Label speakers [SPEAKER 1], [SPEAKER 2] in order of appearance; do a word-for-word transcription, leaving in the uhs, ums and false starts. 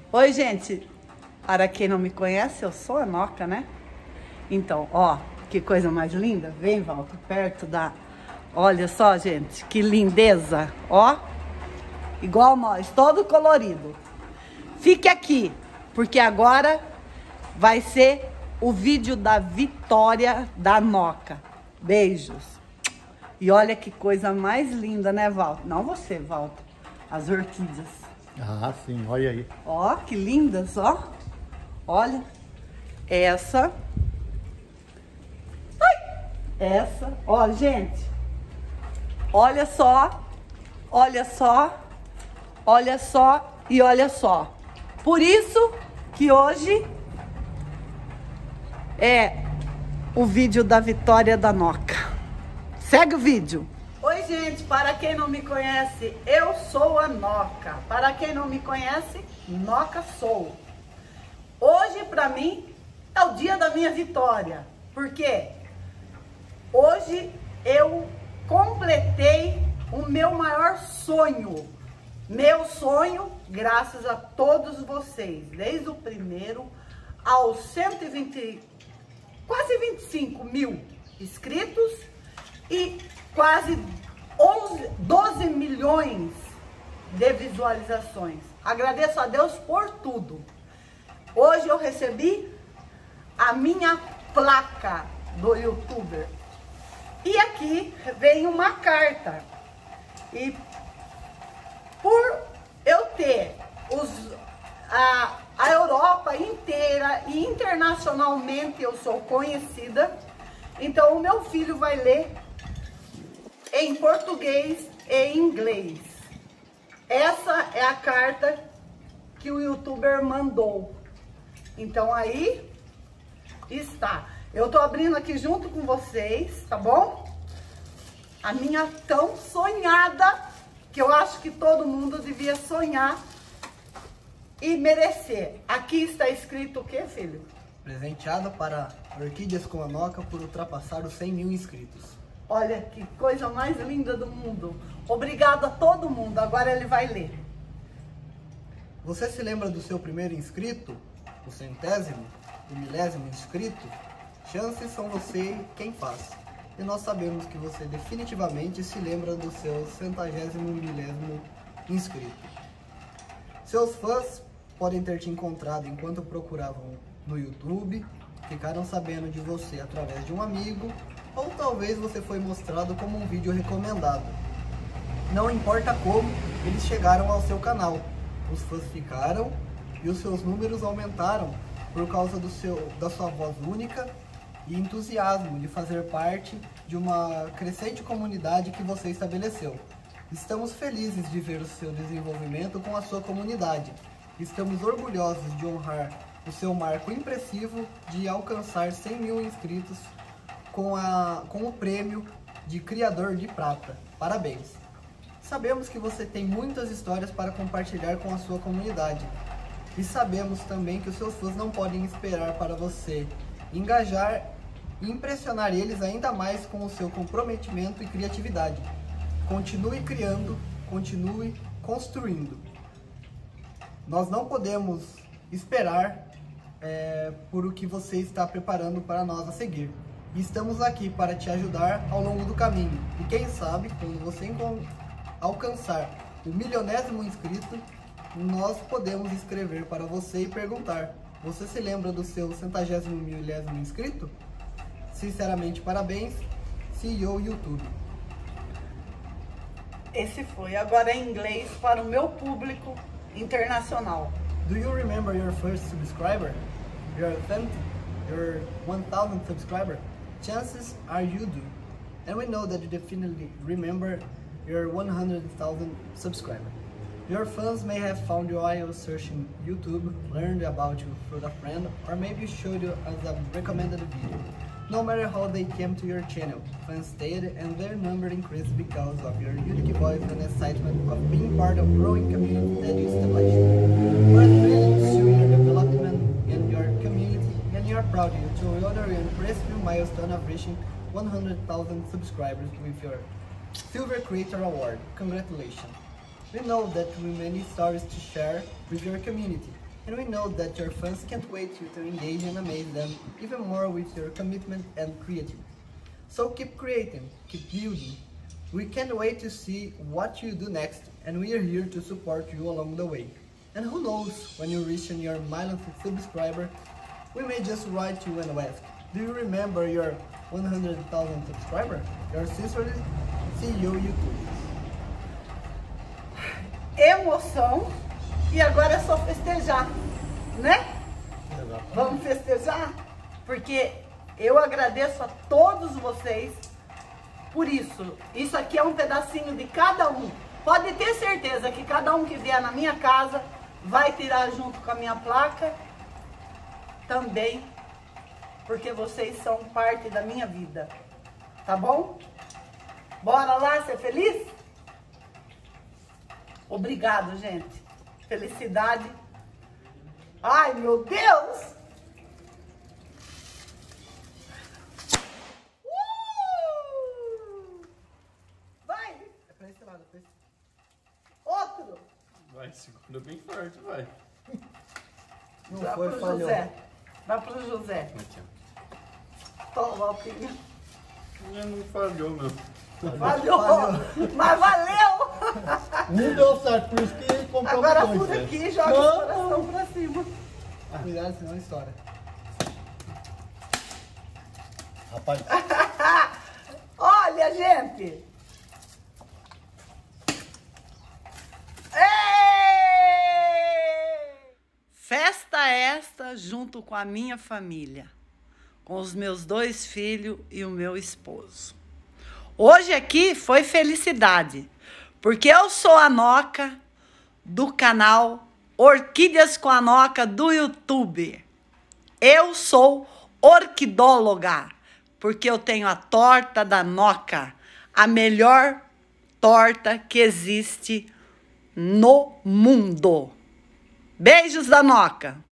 [SPEAKER 1] Oi, gente. Para quem não me conhece, eu sou a Noca, né? Então, ó, que coisa mais linda. Vem, Walter, perto da... Olha só, gente, que lindeza, ó. Igual nós, todo colorido. Fique aqui, porque agora vai ser o vídeo da vitória da Noca. Beijos. E olha que coisa mais linda, né, Walter? Não você, Walter. As orquídeas.
[SPEAKER 2] Ah, sim, olha aí.
[SPEAKER 1] Ó, que lindas, ó. Olha. Essa. Ai! Essa. Ó, gente. Olha só. Olha só. Olha só e olha só. Por isso que hoje é o vídeo da vitória da Noca. Segue o vídeo. Oi, gente, para quem não me conhece, eu sou a Noca. Para quem não me conhece, Noca sou. Hoje, para mim, é o dia da minha vitória. Por quê? Hoje eu completei o meu maior sonho. Meu sonho, graças a todos vocês, desde o primeiro aos cento e vinte, quase vinte e cinco mil inscritos e quase onze, doze milhões de visualizações. Agradeço a Deus por tudo. Hoje eu recebi a minha placa do YouTuber. E aqui vem uma carta. E por eu ter os, a, a Europa inteira e internacionalmente eu sou conhecida, então o meu filho vai ler em português e em inglês. Essa é a carta que o YouTuber mandou. Então aí está. Eu tô abrindo aqui junto com vocês, tá bom? A minha tão sonhada, que eu acho que todo mundo devia sonhar e merecer. Aqui está escrito o que, filho?
[SPEAKER 3] Presenteado para Orquídeas com a Noca por ultrapassar os cem mil inscritos.
[SPEAKER 1] Olha que coisa mais linda do mundo. Obrigado a todo mundo. Agora ele vai ler.
[SPEAKER 3] Você se lembra do seu primeiro inscrito? O centésimo? O milésimo inscrito? Chances são você quem faz. E nós sabemos que você definitivamente se lembra do seu centagésimo milésimo inscrito. Seus fãs podem ter te encontrado enquanto procuravam no YouTube, ficaram sabendo de você através de um amigo, ou talvez você foi mostrado como um vídeo recomendado. Não importa como, eles chegaram ao seu canal. Os fãs ficaram e os seus números aumentaram por causa do seu, da sua voz única e entusiasmo de fazer parte de uma crescente comunidade que você estabeleceu. Estamos felizes de ver o seu desenvolvimento com a sua comunidade. Estamos orgulhosos de honrar o seu marco impressivo de alcançar cem mil inscritos com, a, com o prêmio de Criador de Prata. Parabéns! Sabemos que você tem muitas histórias para compartilhar com a sua comunidade. E sabemos também que os seus fãs não podem esperar para você engajar e impressionar eles ainda mais com o seu comprometimento e criatividade. Continue criando, continue construindo. Nós não podemos esperar é, por o que você está preparando para nós a seguir. E estamos aqui para te ajudar ao longo do caminho. E quem sabe, quando você alcançar o milionésimo inscrito, nós podemos escrever para você e perguntar: você se lembra do seu centagésimo milésimo inscrito? Sinceramente, parabéns, C E O YouTube.
[SPEAKER 1] Esse foi. Agora em inglês para o meu público internacional.
[SPEAKER 3] Do you remember your first subscriber? Your tenth? Your one thousandth subscriber? Chances are you do. And we know that you definitely remember your one hundred thousand subscriber. Your fans may have found you while searching YouTube, learned about you through a friend, or maybe showed you as a recommended video. No matter how they came to your channel, fans stayed and their number increased because of your unique voice and excitement of being part of a growing community that you established. We're thrilled to see your development in your community, and we are proud of you to honor your impressive milestone of reaching one hundred thousand subscribers with your Silver Creator Award. Congratulations! We know that we have many stories to share with your community, And we know that your fans can't wait to engage and amaze them even more with your commitment and creativity. So keep creating, keep building. We can't wait to see what you do next, and we are here to support you along the way. And who knows, when you reach your million subscriber, we may just write you and ask, do you remember your one hundred thousand subscriber? Your sister C E O YouTube.
[SPEAKER 1] Emoção, e agora é só festejar, né?
[SPEAKER 2] Exatamente.
[SPEAKER 1] Vamos festejar? Porque eu agradeço a todos vocês por isso. Isso aqui é um pedacinho de cada um. Pode ter certeza que cada um que vier na minha casa vai tirar junto com a minha placa também, porque vocês são parte da minha vida, tá bom? Bora lá ser feliz? Obrigado, gente. Felicidade. Ai, meu Deus! Uh! Vai!
[SPEAKER 3] É pra esse lado, pra esse...
[SPEAKER 1] Outro!
[SPEAKER 2] Vai, segura bem forte, vai.
[SPEAKER 3] Não
[SPEAKER 1] Vai
[SPEAKER 3] foi,
[SPEAKER 1] pro
[SPEAKER 3] falhou.
[SPEAKER 1] José. Vai pro José.
[SPEAKER 2] Aqui,
[SPEAKER 1] Toma, Alpinha.
[SPEAKER 2] ó. Não falhou, meu.
[SPEAKER 1] Valeu!
[SPEAKER 3] Valeu.
[SPEAKER 1] Mas valeu!
[SPEAKER 2] Não deu certo, por isso que comprou
[SPEAKER 1] Agora
[SPEAKER 2] dois,
[SPEAKER 1] fura
[SPEAKER 2] né?
[SPEAKER 1] aqui e joga
[SPEAKER 2] Não.
[SPEAKER 1] o coração pra cima.
[SPEAKER 3] Cuidado, senão estoura.
[SPEAKER 2] Rapaz,
[SPEAKER 1] Olha, gente! Ei! Festa esta junto com a minha família, com os meus dois filhos e o meu esposo. Hoje aqui foi felicidade, porque eu sou a Noca do canal Orquídeas com a Noca do YouTube. Eu sou orquidóloga, porque eu tenho a torta da Noca, a melhor torta que existe no mundo. Beijos da Noca!